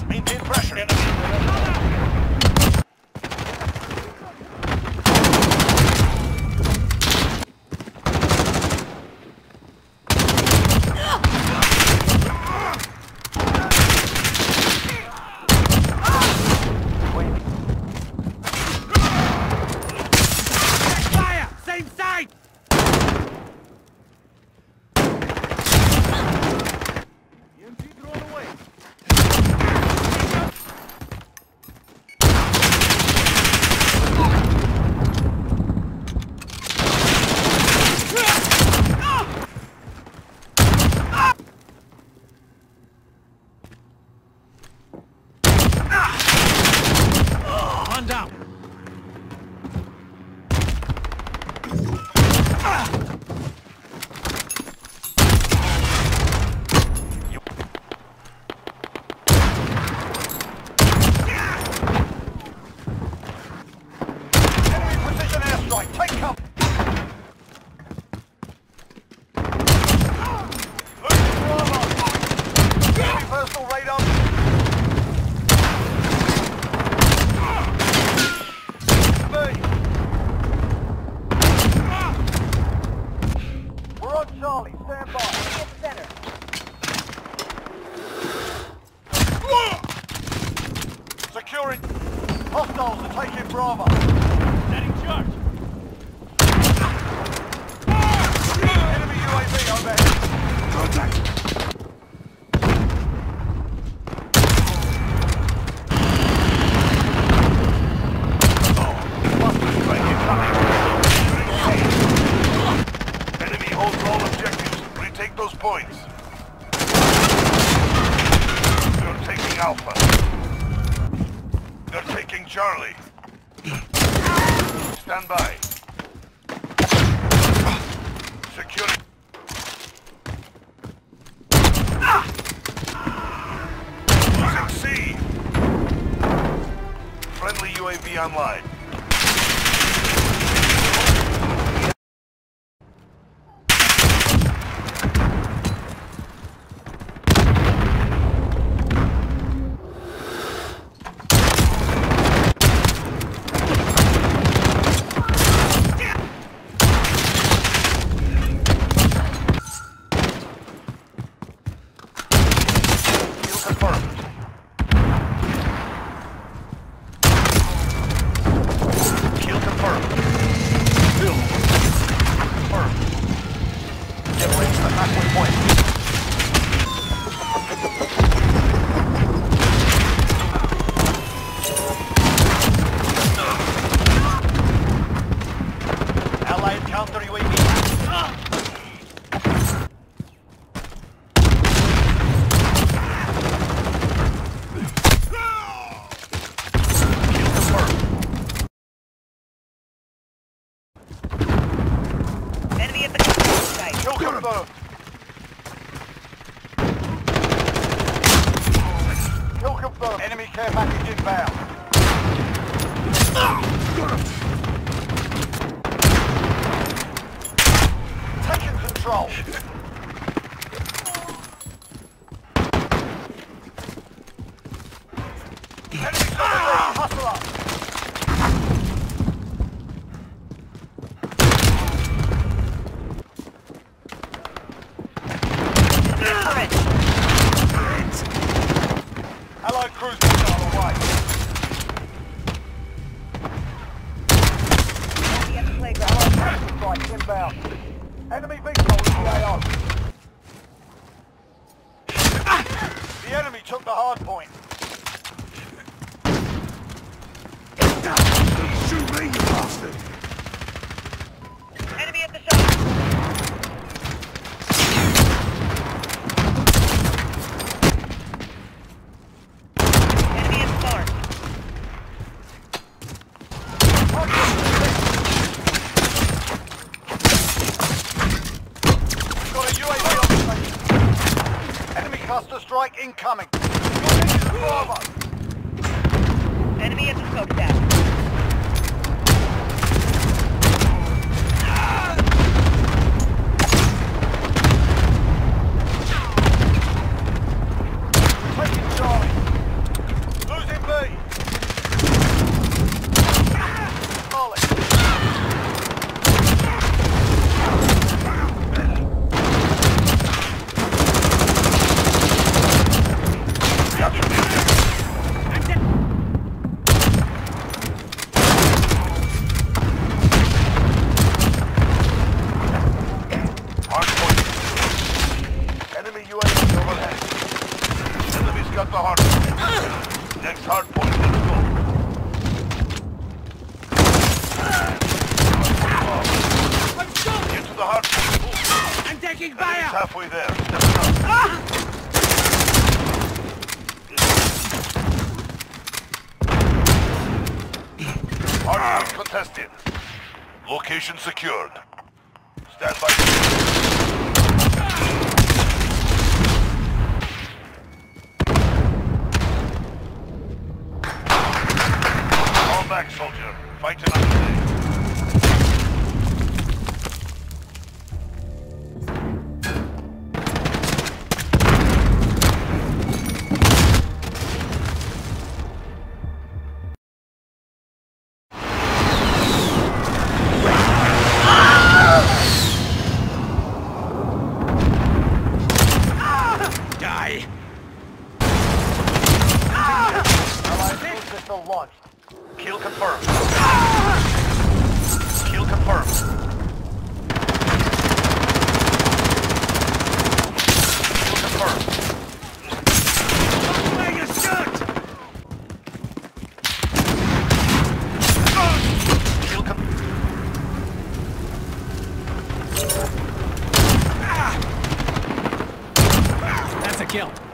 Maintain pressure. Fire! Same side! EMP thrown away. One down. Enemy precision airstrike. Take cover. Losing Bravo. Enemy personal radar. B. We're on Charlie. Stand by. Hit center. Securing. Hostiles are taking Bravo. Setting charge. Enemy UAV overhead. Contact. Cluster strike incoming. Enemy holds all objectives. Retake those points. You're taking Alpha. They're taking Charlie. Stand by. Securing. Losing C. Friendly UAV online. Kill confirmed. Kill confirmed. Kill confirmed. Get ready for the halfway point. Allied counter UAV. Kill confirmed. Enemy at the construction site. Kill confirmed. Kill confirmed. Enemy care package inbound. Taking control. Enemy coming. Hustle up. Different. Allied cruise missile away. Enemy at the playground. Allied tactical strike inbound. Enemy vehicle in the AO. The enemy took the hard point. Shoot me, you bastard! Enemy at the shop. Enemy at the barn. We've got a UAV on station. Enemy cluster strike incoming. Your engine Bravo. Enemy at the smokestack. Taking Charlie. taking Enemy's fire! halfway there. Step up. Hardpoint contested. Location secured. Stand by. Fall back, soldier. Fight another day. Die! Allied cruise missile launched. Kill confirmed. Kill confirmed. Kill confirmed. Where you shoot! Kill confirmed. That's a kill.